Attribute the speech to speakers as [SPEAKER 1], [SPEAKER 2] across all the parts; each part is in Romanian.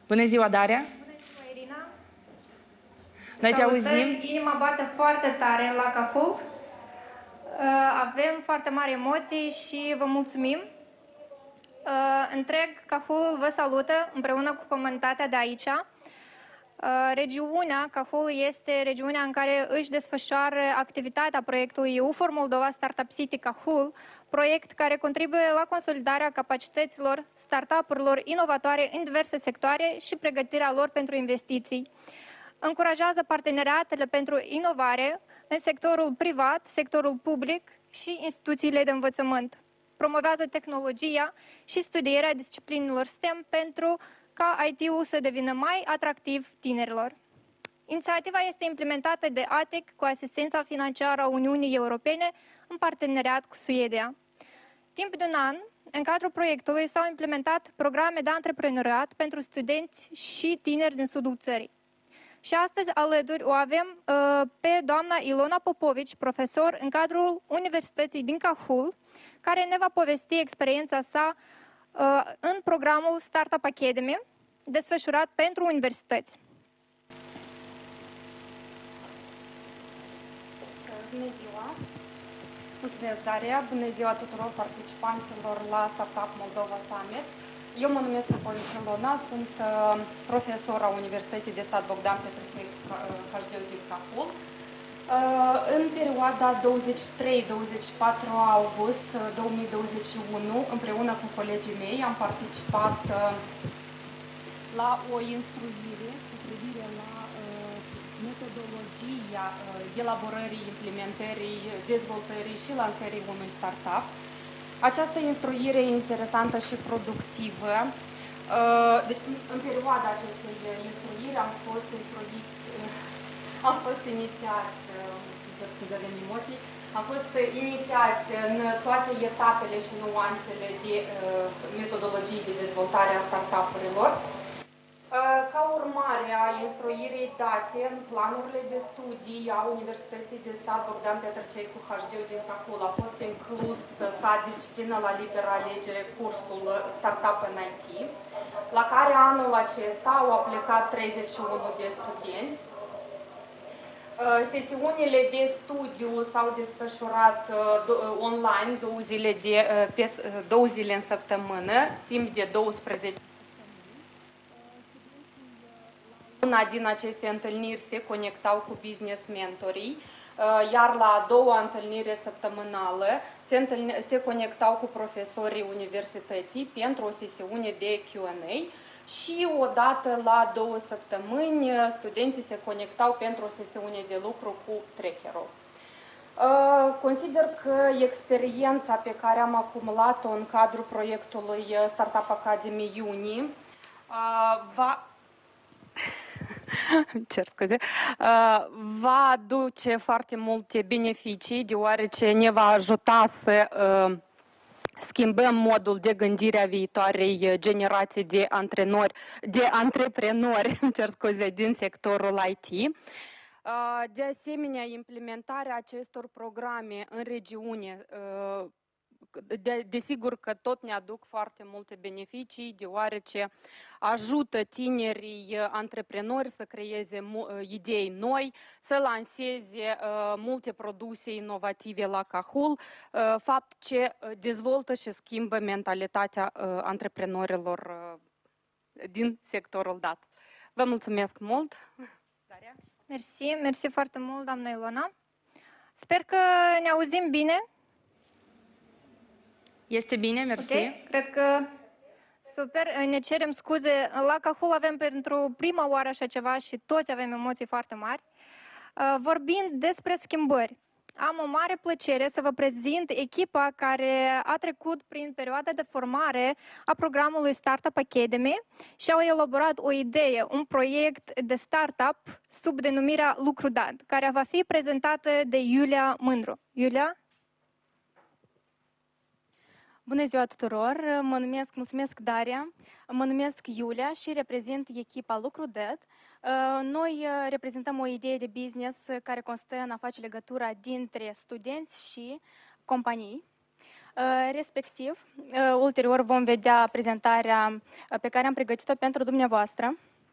[SPEAKER 1] Bună ziua, Daria!
[SPEAKER 2] Bună ziua, Irina!
[SPEAKER 1] Noi te auzim.
[SPEAKER 2] Inima bate foarte tare la Cahul. Avem foarte mari emoții și vă mulțumim. Întreg Cahul vă salută împreună cu comunitatea de aici. Regiunea Cahul este regiunea în care își desfășoară activitatea proiectului EU4 Moldova Startup City Cahul, proiect care contribuie la consolidarea capacităților startup-urilor inovatoare în diverse sectoare și pregătirea lor pentru investiții. Încurajează parteneriatele pentru inovare în sectorul privat, sectorul public și instituțiile de învățământ. Promovează tehnologia și studierea disciplinelor STEM pentru ca IT-ul să devină mai atractiv tinerilor. Inițiativa este implementată de ATEC cu asistența financiară a Uniunii Europene în parteneriat cu Suedia. Timp de un an, în cadrul proiectului s-au implementat programe de antreprenoriat pentru studenți și tineri din sudul țării. Și astăzi alături o avem pe doamna Ilona Popovici, profesor în cadrul Universității din Cahul, care ne va povesti experiența sa în programul Startup Academy, desfășurat pentru universități.
[SPEAKER 3] Bună ziua! Mulțumesc, Daria! Bună ziua tuturor participanților la Startup Moldova Summit! Eu mă numesc Popovici Ilona, sunt profesor a Universității de Stat Bogdan Petricei HGU din Cahul. În perioada 23-24 august 2021, împreună cu colegii mei, am participat la o instruire cu privire la metodologia elaborării, implementării, dezvoltării și lansării unui startup. Această instruire e interesantă și productivă. Deci, în perioada acestei instruiri am fost inițiați, în toate etapele și nuanțele de metodologii de dezvoltare a startup-urilor. Ca urmare a instruirii date în planurile de studii a Universității de Stat Bogdan Petricei cu HGU din Cahul a fost inclus ca disciplină la liberă alegere cursul Startup în IT, la care anul acesta au aplicat 31 de studenți. Sesiunile de studiu s-au desfășurat online 2 zile în săptămână, timp de 12. Una din aceste întâlniri se conectau cu business mentorii, iar la a doua întâlnire săptămânală se conectau cu profesorii universității pentru o sesiune de Q&A și odată la 2 săptămâni studenții se conectau pentru o sesiune de lucru cu trackerul. Consider că experiența pe care am acumulat-o în cadrul proiectului Startup Academy Uni va aduce foarte multe beneficii, deoarece ne va ajuta să schimbăm modul de gândire a viitoarei generații de antreprenori din sectorul IT. De asemenea, implementarea acestor programe în regiune, desigur că tot ne aduc foarte multe beneficii, deoarece ajută tinerii antreprenori să creeze idei noi, să lanseze multe produse inovative la Cahul, fapt ce dezvoltă și schimbă mentalitatea antreprenorilor din sectorul dat. Vă mulțumesc mult! Daria?
[SPEAKER 2] Mersi foarte mult, doamna Ilona. Sper că ne auzim bine.
[SPEAKER 1] Este bine, mersi.
[SPEAKER 2] Okay. Cred că super. Ne cerem scuze. La Cahul avem pentru prima oară așa ceva și toți avem emoții foarte mari. Vorbind despre schimbări, am o mare plăcere să vă prezint echipa care a trecut prin perioada de formare a programului Startup Academy și au elaborat o idee, un proiect de startup sub denumirea Lucru Dat, care va fi prezentată de Iulia Mândru. Iulia?
[SPEAKER 4] Bună ziua tuturor! Mulțumesc Daria, mă numesc Iulia și reprezint echipa LucruDead. Noi reprezentăm o idee de business care constă în a face legătura dintre studenți și companii. Respectiv, ulterior vom vedea prezentarea pe care am pregătit-o pentru dumneavoastră.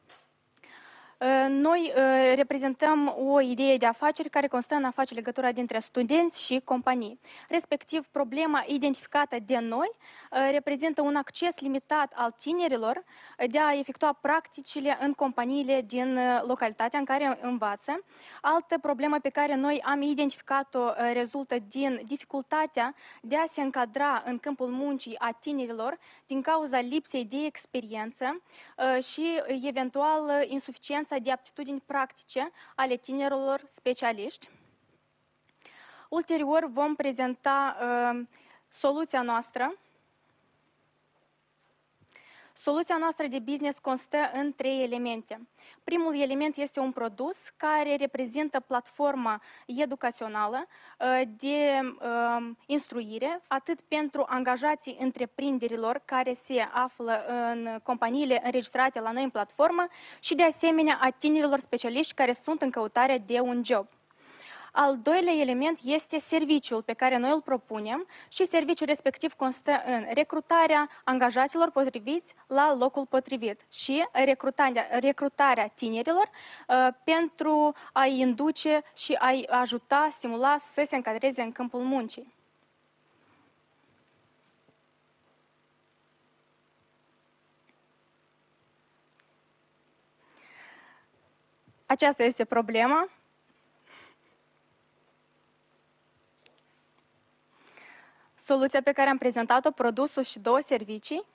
[SPEAKER 4] Noi reprezentăm o idee de afaceri care constă în a face legătura dintre studenți și companii. Respectiv, problema identificată de noi reprezintă un acces limitat al tinerilor de a efectua practicile în companiile din localitatea în care învață. Altă problemă pe care noi am identificat-o rezultă din dificultatea de a se încadra în câmpul muncii a tinerilor din cauza lipsei de experiență și eventual insuficiența de aptitudini practice ale tinerilor specialiști. Ulterior vom prezenta soluția noastră. Soluția noastră de business constă în 3 elemente. Primul element este un produs care reprezintă platforma educațională de instruire, atât pentru angajații întreprinderilor care se află în companiile înregistrate la noi în platformă și de asemenea a tinerilor specialiști care sunt în căutarea de un job. Al doilea element este serviciul pe care noi îl propunem și serviciul respectiv constă în recrutarea angajaților potriviți la locul potrivit și recrutarea tinerilor pentru a-i induce și a-i ajuta, stimula să se încadreze în câmpul muncii. Aceasta este problema. Soluția pe care am prezentat-o, produsul și 2 servicii.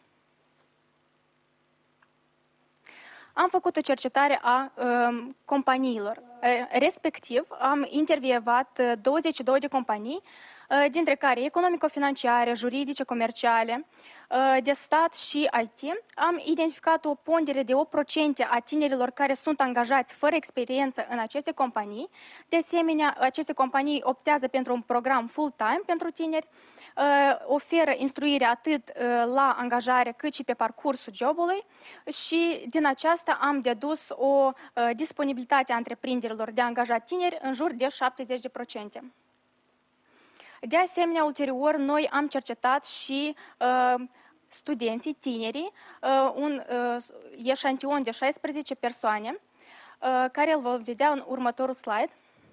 [SPEAKER 4] Am făcut o cercetare a companiilor. Respectiv, am intervievat 22 de companii, dintre care economico-financiare, juridice, comerciale, de stat și IT. Am identificat o pondere de 8% a tinerilor care sunt angajați fără experiență în aceste companii. De asemenea, aceste companii optează pentru un program full-time pentru tineri, oferă instruire atât la angajare cât și pe parcursul jobului și din aceasta am dedus o disponibilitate a întreprinderilor de a angaja tineri în jur de 70%. De asemenea, ulterior, noi am cercetat și studenții, tinerii, un eșantion de 16 persoane, care îl vom vedea în următorul slide.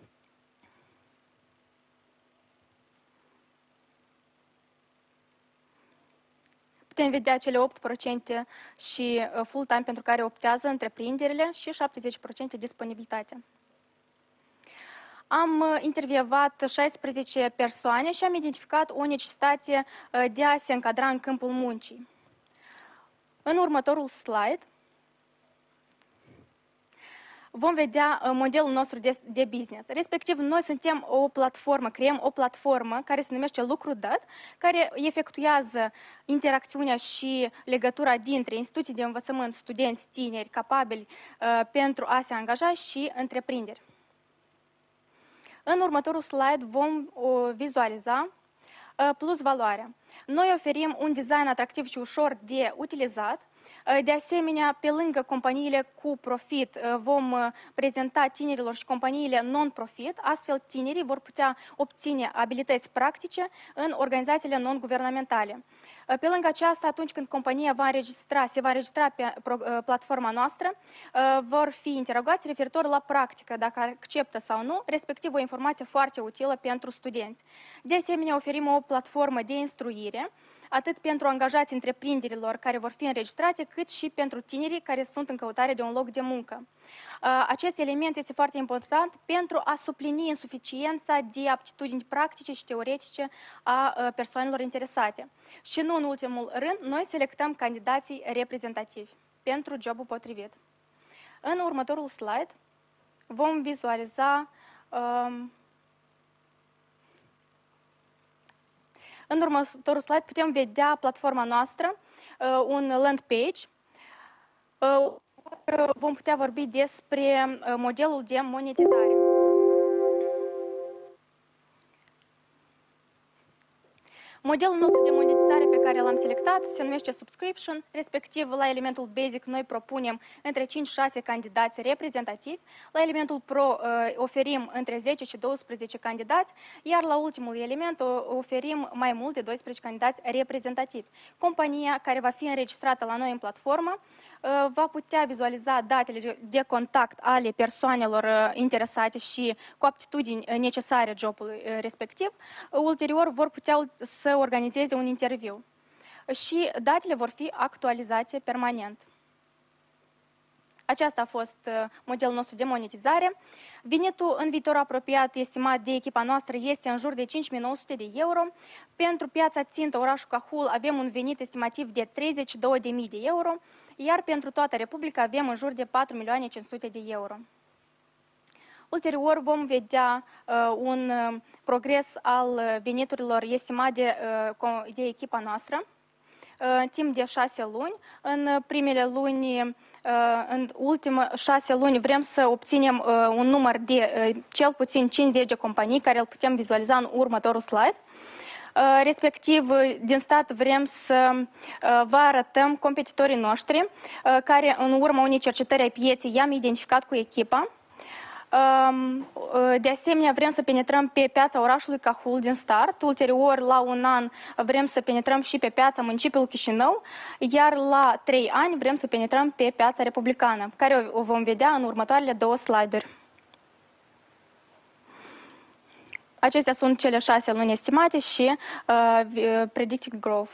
[SPEAKER 4] Putem vedea cele 8% și full-time pentru care optează întreprinderile și 70% disponibilitate. Am intervievat 16 persoane și am identificat o necesitate de a se încadra în câmpul muncii. În următorul slide vom vedea modelul nostru de business. Respectiv, noi suntem o platformă, creăm o platformă care se numește Lucru Dat, care efectuează interacțiunea și legătura dintre instituții de învățământ, studenți, tineri, capabili pentru a se angaja și întreprinderi. În următorul slide vom vizualiza plus valoarea. Noi oferim un design atractiv și ușor de utilizat. De asemenea, pe lângă companiile cu profit, vom prezenta tinerilor și companiile non-profit, astfel tinerii vor putea obține abilități practice în organizațiile non-guvernamentale. Pe lângă aceasta, atunci când compania se va înregistra pe platforma noastră, vor fi interogați referitor la practică, dacă acceptă sau nu, respectiv o informație foarte utilă pentru studenți. De asemenea, oferim o platformă de instruire, atât pentru angajații întreprinderilor care vor fi înregistrate, cât și pentru tinerii care sunt în căutare de un loc de muncă. Acest element este foarte important pentru a suplini insuficiența de aptitudini practice și teoretice a persoanelor interesate. Și nu în ultimul rând, noi selectăm candidații reprezentativi pentru jobul potrivit. În următorul slide vom vizualiza în următorul slide putem vedea platforma noastră, un land page. Vom putea vorbi despre modelul de monetizare. Modelul nostru de monetizare pe care l-am selectat se numește subscription, respectiv la elementul basic noi propunem între 5-6 candidați reprezentativi, la elementul pro oferim între 10 și 12 candidați, iar la ultimul element oferim mai mult de 12 candidați reprezentativi. Compania care va fi înregistrată la noi în platformă va putea vizualiza datele de contact ale persoanelor interesate și cu aptitudini necesare jobului respectiv. Ulterior vor putea să organizeze un interviu și datele vor fi actualizate permanent. Aceasta a fost modelul nostru de monetizare. Venitul în viitor apropiat estimat de echipa noastră este în jur de 5.900 de euro. Pentru piața țintă, orașul Cahul, avem un venit estimativ de 32.000 de euro, iar pentru toată Republica avem în jur de 4.500.000 de euro. Ulterior vom vedea un progres al veniturilor estimat de echipa noastră în timp de 6 luni. În primele luni, în ultimele 6 luni vrem să obținem un număr de cel puțin 50 de companii care îl putem vizualiza în următorul slide. Respectiv, din start vrem să vă arătăm competitorii noștri care în urma unei cercetări ai pieței i-am identificat cu echipa. De asemenea, vrem să penetrăm pe piața orașului Cahul din start. Ulterior, la un an, vrem să penetrăm și pe piața municipiului Chișinău, iar la 3 ani vrem să penetrăm pe piața republicană, care o vom vedea în următoarele 2 slide-uri. Acestea sunt cele 6 luni estimate și predicted growth.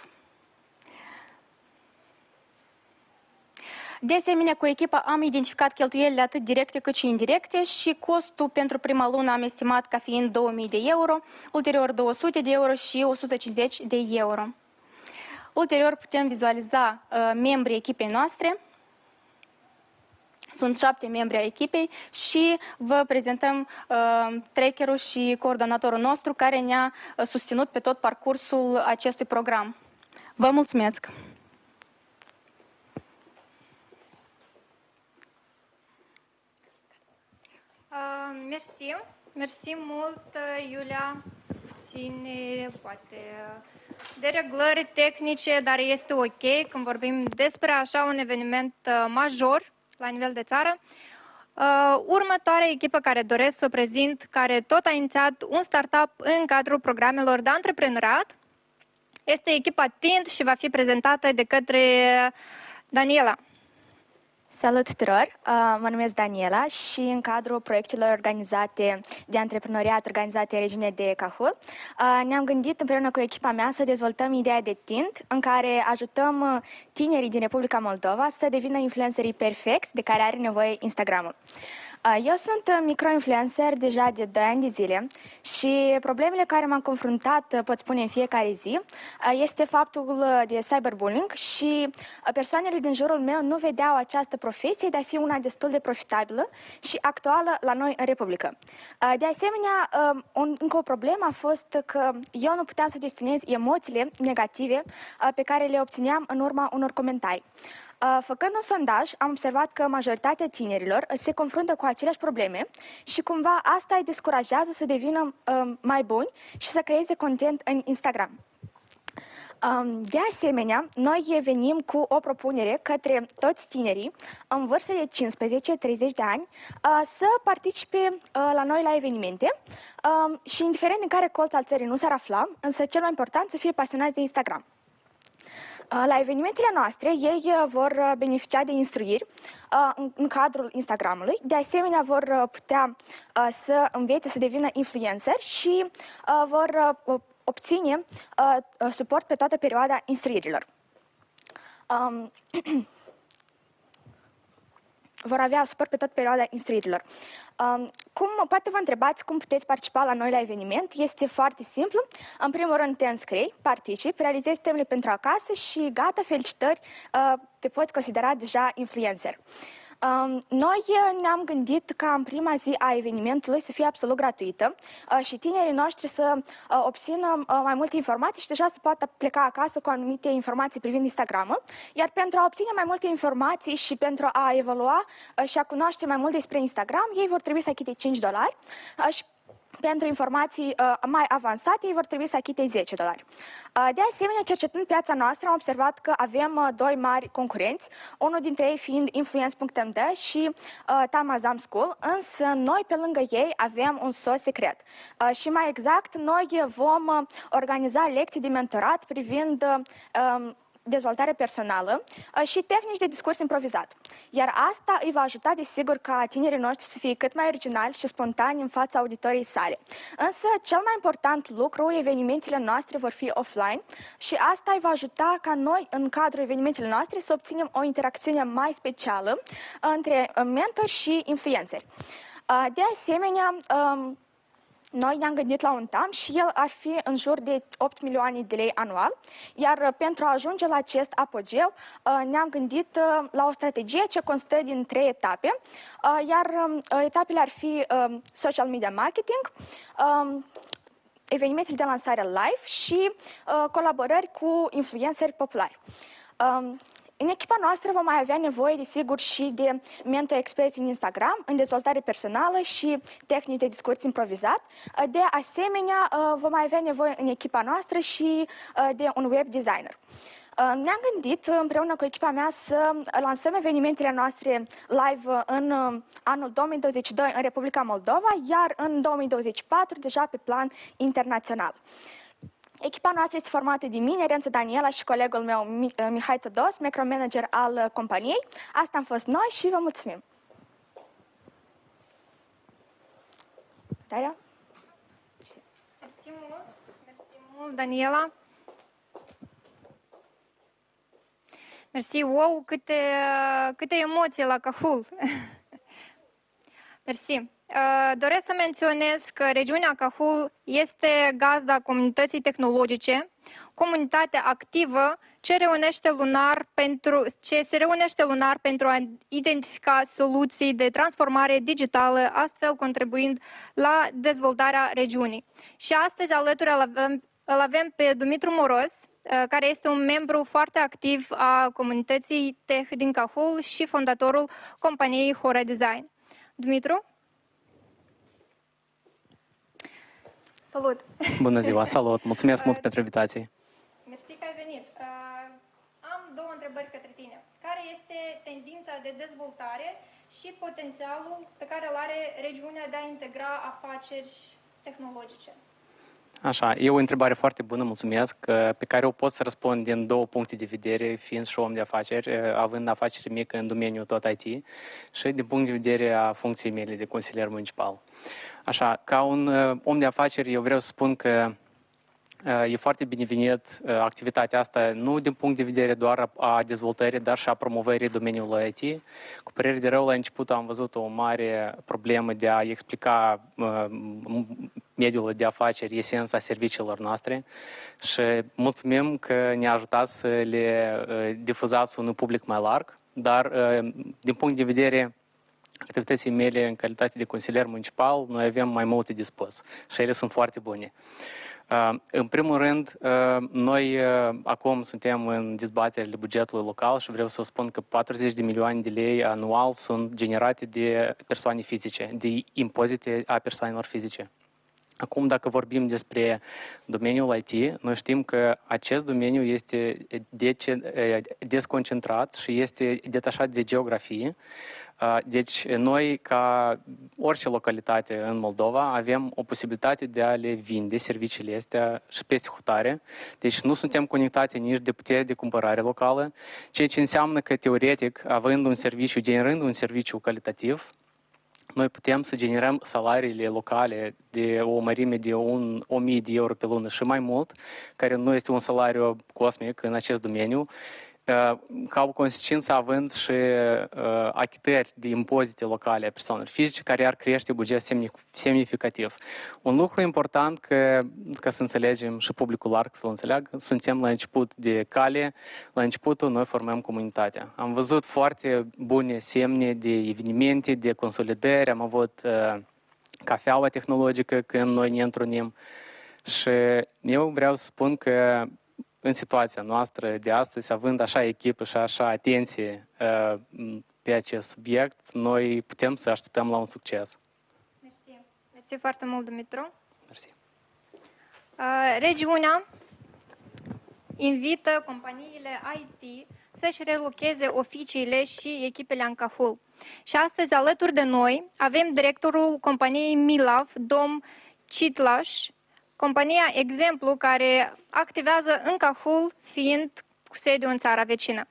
[SPEAKER 4] De asemenea, cu echipa am identificat cheltuielile atât directe cât și indirecte și costul pentru prima lună am estimat ca fiind 2.000 de euro, ulterior 200 de euro și 150 de euro. Ulterior putem vizualiza membrii echipei noastre. Sunt 7 membri ai echipei și vă prezentăm trackerul și coordonatorul nostru care ne-a susținut pe tot parcursul acestui program. Vă mulțumesc!
[SPEAKER 2] Mersi. Mersi mult, Iulia. Ține, poate, de reglări tehnice, dar este ok când vorbim despre așa un eveniment major la nivel de țară. Următoarea echipă care doresc să o prezint, care tot a inițiat un startup în cadrul programelor de antreprenoriat, este echipa TINT și va fi prezentată de către Daniela.
[SPEAKER 5] Salut tuturor! Mă numesc Daniela și în cadrul proiectelor organizate de antreprenoriat organizate în regiunea de Cahul, ne-am gândit împreună cu echipa mea să dezvoltăm ideea de TINT, în care ajutăm tinerii din Republica Moldova să devină influencerii perfecți de care are nevoie Instagramul. Eu sunt microinfluencer deja de 2 ani de zile și problemele care m-am confruntat, pot spune, în fiecare zi, este faptul de cyberbullying și persoanele din jurul meu nu vedeau această profesie de a fi una destul de profitabilă și actuală la noi în Republică. De asemenea, încă o problemă a fost că eu nu puteam să gestionez emoțiile negative pe care le obțineam în urma unor comentarii. Făcând un sondaj, am observat că majoritatea tinerilor se confruntă cu aceleași probleme și cumva asta îi descurajează să devină mai buni și să creeze content în Instagram. De asemenea, noi venim cu o propunere către toți tinerii în vârstă de 15-30 de ani să participe la noi la evenimente și indiferent în care colț al țării nu s-ar afla, însă cel mai important să fie pasionați de Instagram. La evenimentele noastre, ei vor beneficia de instruiri în cadrul Instagramului. De asemenea, vor putea să învețe să devină influencer și vor obține suport pe toată perioada instruirilor. Vor avea suport pe toată perioada instruirilor. Poate vă întrebați cum puteți participa la noi la eveniment. Este foarte simplu. În primul rând te înscrii, participi, realizezi temele pentru acasă și gata, felicitări, te poți considera deja influencer. Noi ne-am gândit ca în prima zi a evenimentului să fie absolut gratuită și tinerii noștri să obțină mai multe informații și deja să poată pleca acasă cu anumite informații privind Instagramul. Iar pentru a obține mai multe informații și pentru a evalua și a cunoaște mai mult despre Instagram, ei vor trebui să achite $5 și pentru informații mai avansate, ei vor trebui să achite $10. De asemenea, cercetând piața noastră, am observat că avem doi mari concurenți, unul dintre ei fiind Influence.md și Tamazam School, însă noi, pe lângă ei, avem un sos secret. Și mai exact, noi vom organiza lecții de mentorat privind dezvoltare personală și tehnici de discurs improvizat. Iar asta îi va ajuta, desigur, ca tinerii noștri să fie cât mai originali și spontani în fața auditoriei sale. Însă, cel mai important lucru, evenimentele noastre vor fi offline și asta îi va ajuta ca noi, în cadrul evenimentelor noastre, să obținem o interacțiune mai specială între mentori și influenceri. De asemenea, noi ne-am gândit la un TAM și el ar fi în jur de 8 milioane de lei anual, iar pentru a ajunge la acest apogeu ne-am gândit la o strategie ce constă din 3 etape, iar etapele ar fi social media marketing, evenimentele de lansare live și colaborări cu influenceri populari. În echipa noastră vom mai avea nevoie, desigur, și de mentori experți în Instagram, în dezvoltare personală și tehnici de discurs improvizat. De asemenea, vom mai avea nevoie în echipa noastră și de un web designer. Ne-am gândit împreună cu echipa mea să lansăm evenimentele noastre live în anul 2022 în Republica Moldova, iar în 2024 deja pe plan internațional. Echipa noastră este formată de mine, Rență Daniela și colegul meu Mihai Todos, micromanager al companiei. Asta am fost noi și vă mulțumim! Daria?
[SPEAKER 2] Mersi mult, Daniela. Mersi, wow, câte emoții la Cahul. Mersi. Doresc să menționez că regiunea Cahul este gazda comunității tehnologice, comunitate activă ce se reunește lunar pentru a identifica soluții de transformare digitală, astfel contribuind la dezvoltarea regiunii. Și astăzi alături îl avem pe Dumitru Moros, care este un membru foarte activ a comunității tech din Cahul și fondatorul companiei Hora Design. Dumitru? Salut!
[SPEAKER 6] Bună ziua, salut! Mulțumesc mult pentru invitație.
[SPEAKER 2] Mersi că ai venit. Am două întrebări către tine. Care este tendința de dezvoltare și potențialul pe care îl are regiunea de a integra afaceri tehnologice?
[SPEAKER 6] Așa, e o întrebare foarte bună, mulțumesc, pe care o pot să răspund din două puncte de vedere, fiind și om de afaceri, având afaceri mică în domeniul tot IT și din punct de vedere a funcției mele de consilier municipal. Așa, ca un om de afaceri, eu vreau să spun că e foarte binevenit activitatea asta, nu din punct de vedere doar a dezvoltării, dar și a promovării domeniului IT. Cu părere de rău, la început am văzut o mare problemă de a explica mediul de afaceri esența serviciilor noastre și mulțumim că ne-a ajutat să le difuzați unui public mai larg, dar din punct de vedere activității mele în calitate de consilier municipal, noi avem mai multe de spus și ele sunt foarte bune. În primul rând, noi acum suntem în dezbaterile bugetului local și vreau să spun că 40 de milioane de lei anual sunt generate de persoane fizice, de impozite a persoanelor fizice. Acum, dacă vorbim despre domeniul IT, noi știm că acest domeniu este desconcentrat și este detașat de geografie. Deci, noi, ca orice localitate în Moldova, avem o posibilitate de a le vinde serviciile astea și peste hotare. Deci, nu suntem conectate nici de putere de cumpărare locală, ceea ce înseamnă că, teoretic, având un serviciu, generând un serviciu calitativ, noi putem să generăm salariile locale de o mărime de 1000 de euro pe lună și mai mult, care nu este un salariu cosmic în acest domeniu, ca o consecință având și achitări de impozite locale a persoanelor fizice care ar crește buget semnificativ. Un lucru important, ca să înțelegem și publicul larg să-l înțeleagă, suntem la început de cale, la începutul noi formăm comunitatea. Am văzut foarte bune semne de evenimente, de consolidări, am avut cafeaua tehnologică când noi ne întrunim și eu vreau să spun că în situația noastră de astăzi, având așa echipă și așa atenție pe acest subiect, noi putem să așteptăm la un succes.
[SPEAKER 2] Mersi Mersi foarte mult, Dumitru.
[SPEAKER 6] Mersi.
[SPEAKER 2] Regiunea invită companiile IT să-și relocheze oficiile și echipele în Cahul. Și astăzi, alături de noi, avem directorul companiei Milav, domn Citlaș, compania exemplu care activează în Cahul, fiind cu sediu în țara vecină.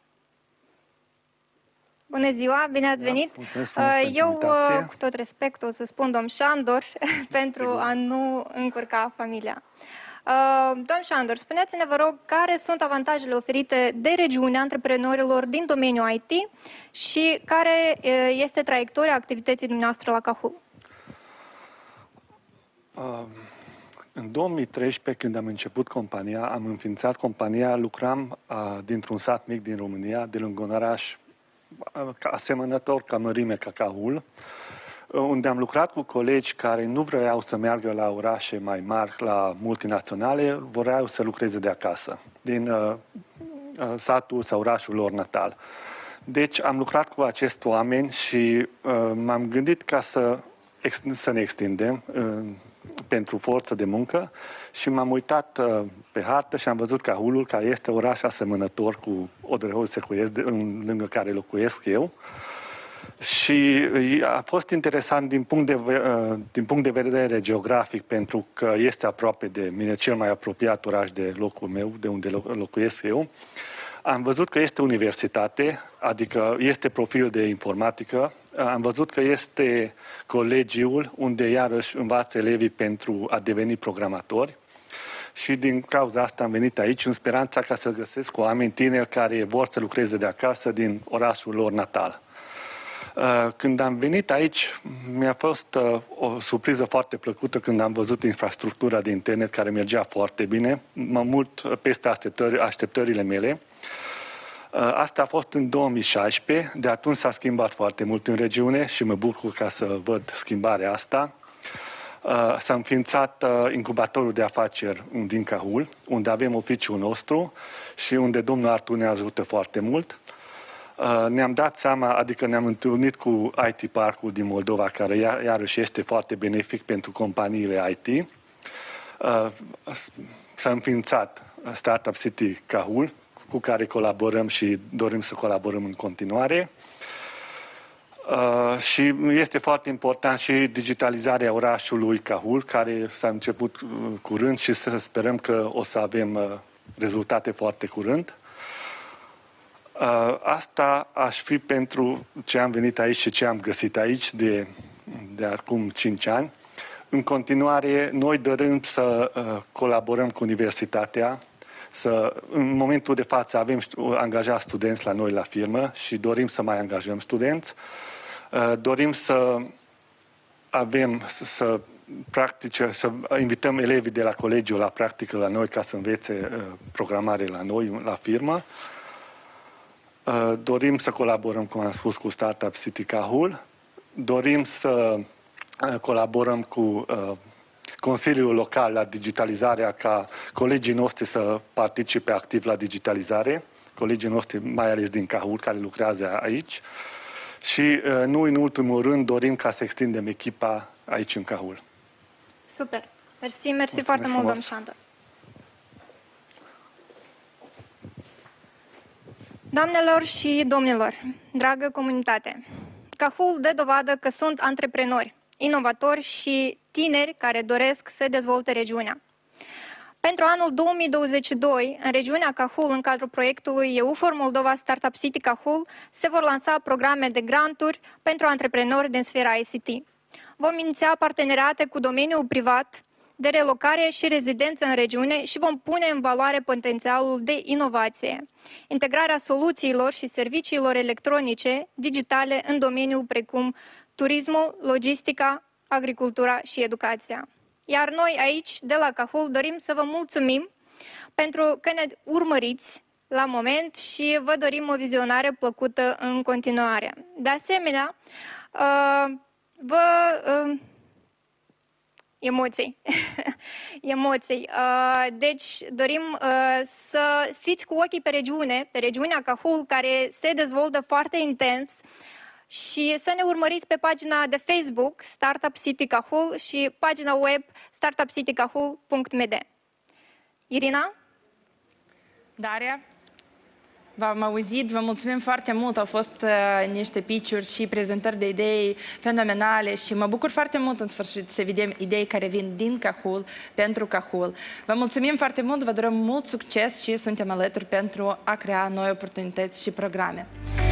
[SPEAKER 2] Bună ziua, bine ați venit!
[SPEAKER 7] Mulțumesc frumos pentru
[SPEAKER 2] Eu,
[SPEAKER 7] invitație.
[SPEAKER 2] cu tot respectul, o să spun domn Șandor, pentru a nu încurca familia. Domn Șandor, spuneți-ne, vă rog, care sunt avantajele oferite de regiune antreprenorilor din domeniul IT și care este traiectoria activității dumneavoastră la Cahul?
[SPEAKER 7] În 2013, când am început compania, am înființat compania, lucram dintr-un sat mic din România, de lângă un oraș asemănător ca mărime ca Cahul, unde am lucrat cu colegi care nu vreau să meargă la orașe mai mari, la multinaționale, vreau să lucreze de acasă, din satul sau orașul lor natal. Deci am lucrat cu acești oameni și m-am gândit ca să ne extindem pentru forță de muncă și m-am uitat pe hartă și am văzut Cahulul, care este oraș asemănător cu Odrăhoi-Secuiesc, lângă care locuiesc eu. Și a fost interesant din punct de vedere geografic, pentru că este aproape de mine, cel mai apropiat oraș de locul meu, de unde locuiesc eu. Am văzut că este universitate, adică este profil de informatică. Am văzut că este colegiul unde iarăși învață elevii pentru a deveni programatori. Și din cauza asta am venit aici în speranța ca să găsesc oameni tineri care vor să lucreze de acasă din orașul lor natal. Când am venit aici, mi-a fost o surpriză foarte plăcută când am văzut infrastructura de internet care mergea foarte bine, mult peste așteptările mele. Asta a fost în 2016, de atunci s-a schimbat foarte mult în regiune și mă bucur ca să văd schimbarea asta. S-a înființat incubatorul de afaceri din Cahul, unde avem oficiul nostru și unde domnul Artur ne ajută foarte mult. Ne-am dat seama, adică ne-am întâlnit cu IT Parkul din Moldova, care iarăși este foarte benefic pentru companiile IT. S-a înființat Startup City Cahul, cu care colaborăm și dorim să colaborăm în continuare. Și este foarte important și digitalizarea orașului Cahul, care s-a început curând și să sperăm că o să avem rezultate foarte curând. Asta aș fi pentru ce am venit aici și ce am găsit aici de acum 5 ani. În continuare, noi dorim să colaborăm cu universitatea, în momentul de față avem angajați studenți la noi la firmă și dorim să mai angajăm studenți. Dorim să invităm elevii de la colegiu la practică la noi ca să învețe programare la noi, la firmă. Dorim să colaborăm, cum am spus, cu Startup City Cahul. Dorim să colaborăm cu Consiliul Local la digitalizarea, ca colegii noștri să participe activ la digitalizare, colegii noștri mai ales din Cahul, care lucrează aici. Și nu în ultimul rând dorim ca să extindem echipa aici în Cahul.
[SPEAKER 2] Super! Mersi foarte mult, domn Șandor. Doamnelor și domnilor, dragă comunitate, Cahul dă dovadă că sunt antreprenori, inovatori și tineri care doresc să dezvolte regiunea. Pentru anul 2022, în regiunea Cahul, în cadrul proiectului EUFOR Moldova Startup City Cahul, se vor lansa programe de granturi pentru antreprenori din sfera ICT. Vom iniția parteneriate cu domeniul privat de relocare și rezidență în regiune și vom pune în valoare potențialul de inovație, integrarea soluțiilor și serviciilor electronice, digitale în domeniul precum turismul, logistica, agricultura și educația. Iar noi aici, de la Cahul, dorim să vă mulțumim pentru că ne urmăriți la moment și vă dorim o vizionare plăcută în continuare. De asemenea, emoții. Deci dorim să fiți cu ochii pe regiunea Cahul, care se dezvoltă foarte intens și să ne urmăriți pe pagina de Facebook Startup City Cahul și pagina web startupcitycahul.md. Irina?
[SPEAKER 1] Daria? V-am auzit, vă mulțumim foarte mult, au fost niște pitch-uri și prezentări de idei fenomenale și mă bucur foarte mult în sfârșit să vedem idei care vin din Cahul pentru Cahul. Vă mulțumim foarte mult, vă dorăm mult succes și suntem alături pentru a crea noi oportunități și programe.